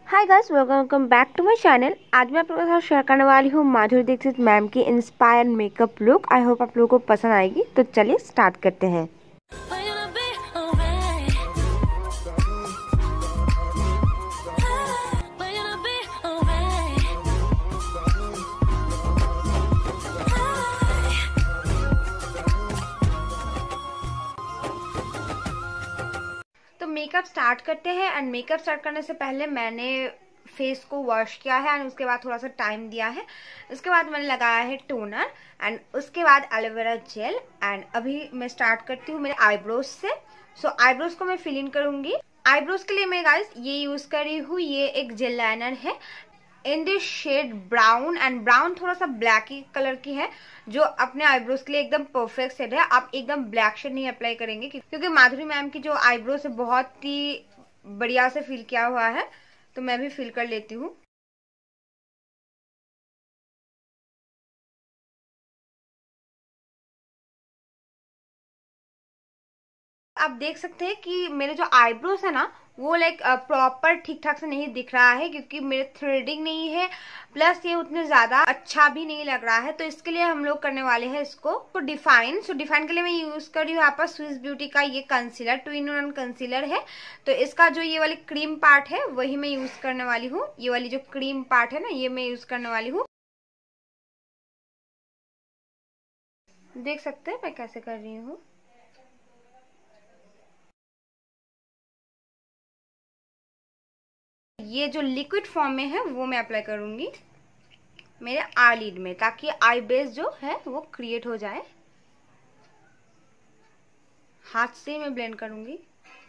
Hi guys, welcome back to my channel. आज मैं आप लोगों के साथ शेयर करने वाली हूँ माधुरी दीक्षित मैम की inspire makeup look. I hope आप लोगों को पसंद आएगी। तो चलिए स्टार्ट करते हैं। तो मेकअप स्टार्ट करते हैं। एंड मेकअप स्टार्ट करने से पहले मैंने फेस को वॉश किया है एंड उसके बाद थोड़ा सा टाइम दिया है। उसके बाद मैंने लगाया है टोनर एंड उसके बाद एलोवेरा जेल। एंड अभी मैं स्टार्ट करती हूँ मेरे आईब्रोज से। सो आईब्रोज को मैं फिल इन करूंगी। आईब्रोज के लिए मैं गाइस ये यूज कर रही हूँ, ये एक जेल लाइनर है in this shade brown. And brown थोड़ा सा ब्लैक ही कलर की है, जो अपने आईब्रोज के लिए एकदम परफेक्ट शेड है। आप एकदम ब्लैक शेड नहीं अप्लाई करेंगे क्योंकि माधुरी मैम की जो आईब्रोज है बहुत ही बढ़िया से फिल किया हुआ है। तो मैं भी फिल कर लेती हूँ। आप देख सकते हैं कि मेरे जो आईब्रोज है ना वो लाइक प्रॉपर ठीक ठाक से नहीं दिख रहा है क्योंकि मेरे थ्रेडिंग नहीं है, प्लस ये उतने ज्यादा अच्छा भी नहीं लग रहा है। तो इसके लिए हम लोग करने वाले हैं इसको तो डिफाइन। सो डिफाइन के लिए मैं यूज कर रही हूँ यहाँ पर स्विस ब्यूटी का ये कंसीलर, 2-in-1 कंसीलर है। तो इसका जो ये वाली क्रीम पार्ट है वही मैं यूज करने वाली हूँ। ये वाली जो क्रीम पार्ट है ना ये मैं यूज करने वाली हूँ। देख सकते हैं मैं कैसे कर रही हूँ। ये जो लिक्विड फॉर्म में है वो मैं अप्लाई करूंगी मेरे आई लिड में, ताकि आई बेस जो है वो क्रिएट हो जाए। हाथ से मैं ब्लेंड करूंगी।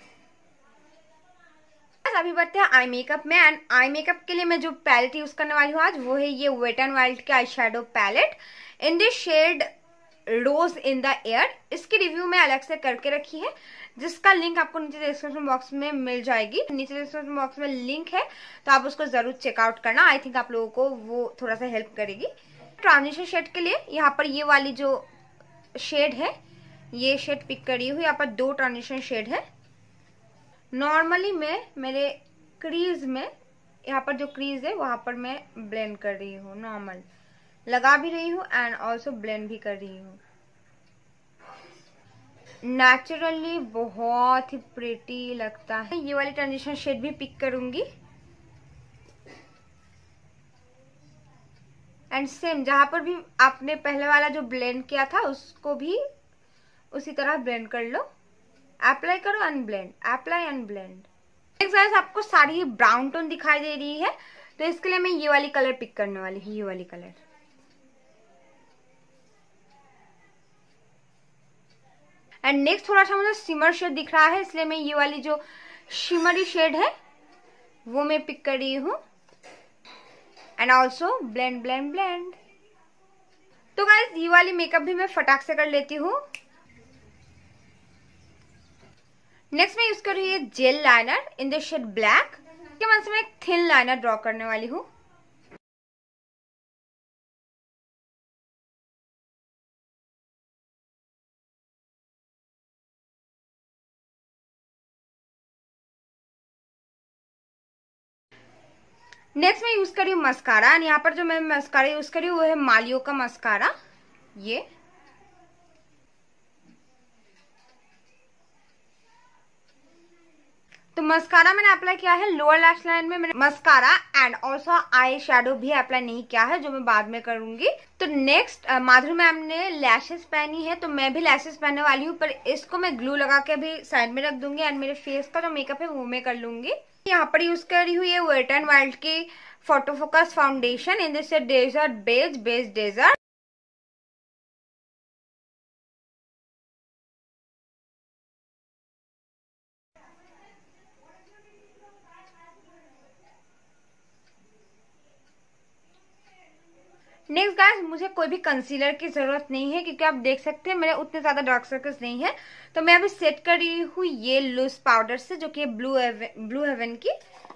अभी बढ़ते हैं आई मेकअप में। एंड आई मेकअप के लिए मैं जो पैलेट यूज करने वाली हूँ आज वो है ये वेट एंड वाइल्ड के eye shadow palette in this shade rose in the air. इसकी रिव्यू मैं अलग से करके रखी है जिसका लिंक आपको नीचे डिस्क्रिप्शन बॉक्स में मिल जाएगी। नीचे डिस्क्रिप्शन बॉक्स में लिंक है तो आप उसको जरूर चेकआउट करना। आई थिंक आप लोगों को वो थोड़ा सा हेल्प करेगी। ट्रांजिशन शेड के लिए यहाँ पर ये वाली जो शेड है ये शेड पिक करी हुई। यहाँ पर 2 ट्रांजिशन शेड है। नॉर्मली मैं मेरे क्रीज में यहाँ पर जो क्रीज है वहां पर मैं ब्लेंड कर रही हूँ, नॉर्मल लगा भी रही हूँ एंड ऑल्सो ब्लेंड भी कर रही हूँ। नेचुरली बहुत ही प्रिटी लगता है। ये वाली ट्रांजिशन शेड भी पिक करूंगी एंड सेम जहां पर भी आपने पहले वाला जो ब्लेंड किया था उसको भी उसी तरह ब्लेंड कर लो। अप्लाई करो and blend, apply and blend. Next guys आपको सारी ब्राउन टोन दिखाई दे रही है तो इसके लिए मैं ये वाली कलर पिक करने वाली हूँ, ये वाली कलर। एंड नेक्स्ट थोड़ा सा मुझे शिमर शेड दिख रहा है इसलिए मैं ये वाली जो शिमरी शेड है वो मैं पिक कर रही हूँ and also blend blend blend. तो गाइस ये वाली मेकअप भी मैं फटाक से कर लेती हूँ। नेक्स्ट मैं यूज कर रही हूँ gel liner in the shade black. इसके मन से मैं एक थिन लाइनर ड्रॉ करने वाली हूँ। नेक्स्ट मैं यूज कर रही हूँ मस्कारा एंड यहाँ पर जो मैं मस्कारा यूज कर रही हूँ वो है मालियो का मस्कारा। ये तो मस्कारा मैंने अप्लाई किया है लोअर लैश लाइन में। मैंने mascara and also eye shadow भी अप्लाई नहीं किया है जो मैं बाद में करूंगी। तो नेक्स्ट माधुरी मैम ने लैशेस पहनी है तो मैं भी लैशेस पहनने वाली हूँ, पर इसको मैं ग्लू लगा के अभी साइड में रख दूंगी एंड मेरे फेस का जो मेकअप है वो मैं कर लूंगी। यहाँ पर यूज कर रही हूँ ये वेट एंड वाइल्ड की photo focus foundation in this desert base desert. Next guys मुझे कोई भी कंसीलर की जरूरत नहीं है क्योंकि आप देख सकते हैं मेरे उतने ज्यादा डार्क सर्कल्स नहीं है। तो मैं अभी सेट कर रही हूँ ये लूज पाउडर से जो कि ब्लू हेवन की।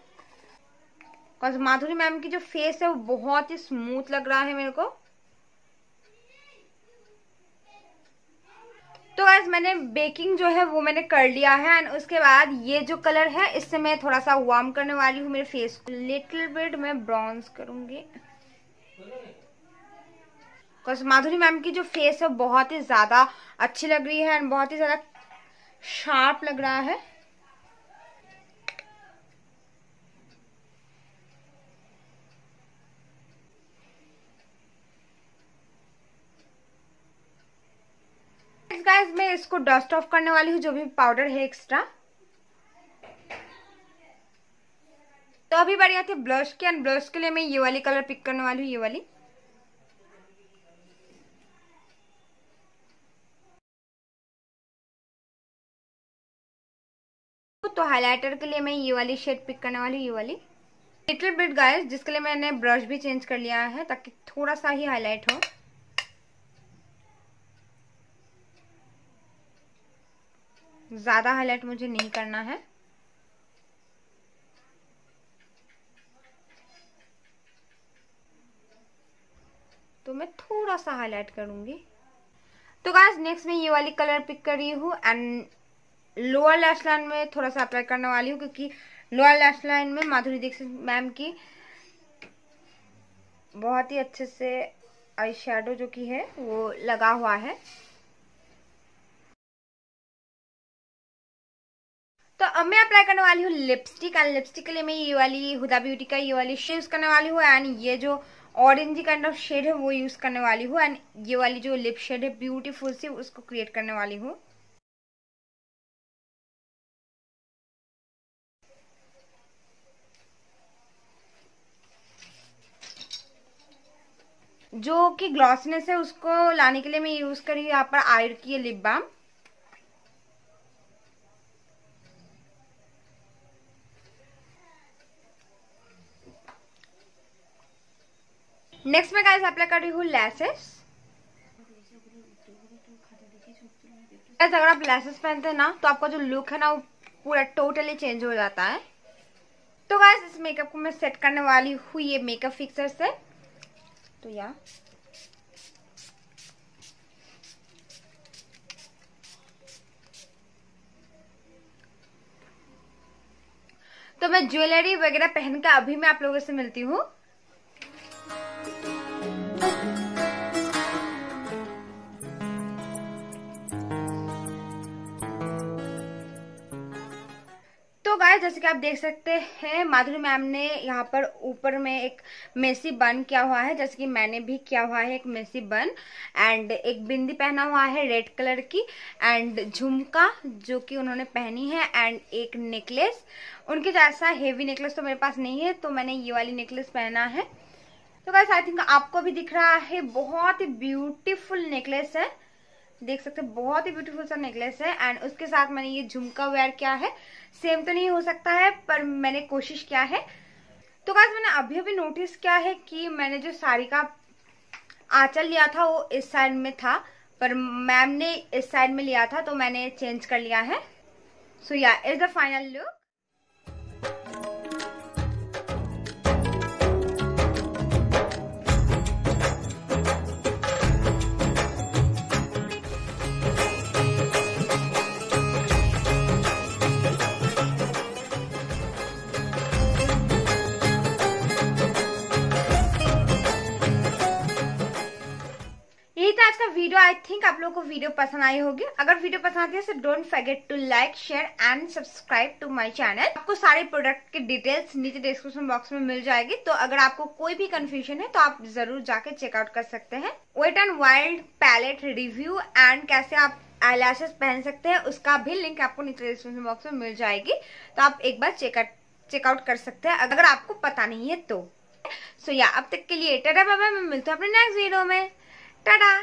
माधुरी मैम की जो फेस है वो बहुत ही स्मूथ लग रहा है मेरे को। तो गाइस मैंने बेकिंग जो है वो मैंने कर लिया है एंड उसके बाद ये जो कलर है इससे मैं थोड़ा सा वार्म करने वाली हूँ मेरे फेस को। लिटिल बिट मैं ब्राउन्स करूंगी। माधुरी मैम की जो फेस है बहुत ही ज्यादा अच्छी लग रही है एंड बहुत ही ज्यादा शार्प लग रहा है। गाइस मैं इसको डस्ट ऑफ करने वाली हूँ जो भी पाउडर है एक्स्ट्रा। तो अभी बारी आती है ब्लश की एंड ब्लश के लिए मैं ये वाली कलर पिक करने वाली हूँ, ये वाली। तो हाइलाइटर के लिए मैं ये वाली शेड पिक करने वाली हूँ, ये वाली लिटिल बिट गाइस, जिसके लिए मैंने ब्रश भी चेंज कर लिया है ताकि थोड़ा सा ही हाईलाइट हो। ज्यादा हाईलाइट मुझे नहीं करना है। तो मैं थोड़ा सा हाईलाइट करूंगी। तो गाइस नेक्स्ट मैं ये वाली कलर पिक कर रही हूँ एंड लोअर लैश लाइन में थोड़ा सा अप्लाई करने वाली हूँ क्योंकि लोअर लैश लाइन में माधुरी दीक्षित मैम की बहुत ही अच्छे से आई शेडो जो की है वो लगा हुआ है। तो अब मैं अप्लाई करने वाली हूँ लिपस्टिक एंड लिपस्टिक के लिए मैं ये वाली हुदा ब्यूटी का ये वाली शेड यूज करने वाली हूँ एंड ये जो ऑरेंज काइंड ऑफ शेड है वो यूज करने वाली हूँ एंड ये वाली जो लिप शेड है ब्यूटीफुल सी उसको क्रिएट करने वाली हूँ। जो कि ग्लॉसीनेस है उसको लाने के लिए मैं यूज कर रही हूँ यहाँ पर आयर की लिप बाम। नेक्स्ट मैं गाइस अप्लाई कर रही हूँ लैसेस। अगर आप लैसेस पहनते हैं ना तो आपका जो लुक है ना वो पूरा टोटली चेंज हो जाता है। तो गाइस इस मेकअप को मैं सेट करने वाली हूँ ये मेकअप फिक्सर से। तो तो मैं ज्वेलरी वगैरह पहन कर अभी मैं आप लोगों से मिलती हूँ। तो गाइस जैसे कि आप देख सकते हैं माधुरी मैम ने यहाँ पर ऊपर में एक मेसी बन किया हुआ है, जैसे कि मैंने भी किया हुआ है एक मेसी बन एंड एक बिंदी पहना हुआ है रेड कलर की एंड झुमका जो कि उन्होंने पहनी है एंड एक नेकलेस। उनके जैसा हेवी नेकलेस तो मेरे पास नहीं है तो मैंने ये वाली नेकलेस पहना है। तो गाइस आई थिंक आपको भी दिख रहा है बहुत ही ब्यूटीफुल नेकलेस है, देख सकते हैं बहुत ही ब्यूटीफुल सा नेकलेस है एंड उसके साथ मैंने ये झुमका वेयर किया है। सेम तो नहीं हो सकता है पर मैंने कोशिश किया है। तो गाइस मैंने अभी अभी नोटिस किया है कि मैंने जो साड़ी का आंचल लिया था वो इस साइड में था पर मैम ने इस साइड में लिया था तो मैंने चेंज कर लिया है। सो या इज द फाइनल लुक। यही था आज का वीडियो। आई थिंक आप लोगों को वीडियो पसंद आई होगी। अगर वीडियो पसंद आती है तो don't forget to like share and subscribe to my channel. आपको सारे प्रोडक्ट के डिटेल्स नीचे डिस्क्रिप्शन बॉक्स में मिल जाएगी। तो अगर आपको कोई भी कंफ्यूजन है तो आप जरूर जाके चेकआउट कर सकते हैं। Wet and wild palette review and कैसे आप आईलैशेस पहन सकते हैं उसका भी लिंक आपको नीचे डिस्क्रिप्शन बॉक्स में मिल जाएगी। तो आप एक बार चेकआउट कर सकते हैं अगर आपको पता नहीं है तो। सो या अब तक के लिए टाटा बाय बाय। मैं मिलती हूँ अपने नेक्स्ट वीडियो में। टाटा।